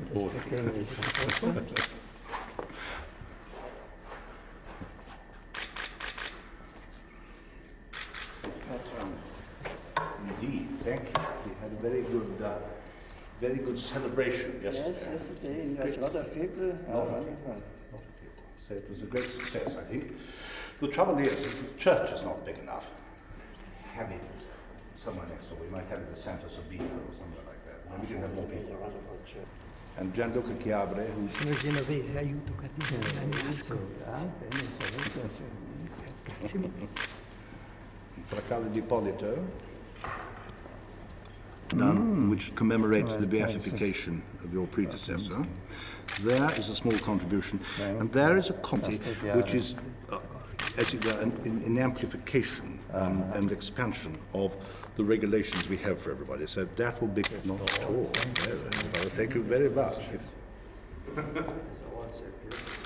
Oh. Indeed, thank you. We had a very good celebration yesterday. Yes, yesterday, and a lot of people. Wonderful. So it was a great success, I think. The trouble is, the church is not big enough. Have it somewhere next door. We might have it at Santa Sabina or somewhere like that. We can have more people. And Gianluca Chiavre, who's... Sono genovese, aiuto Cagnasco. Grazie mille. Fracale di Ippolito, which commemorates the beatification of your predecessor. There is a small contribution, and there is a committee which is, as it were, in amplification and expansion of the regulations we have for everybody. So that will be not at all. Thank you very much.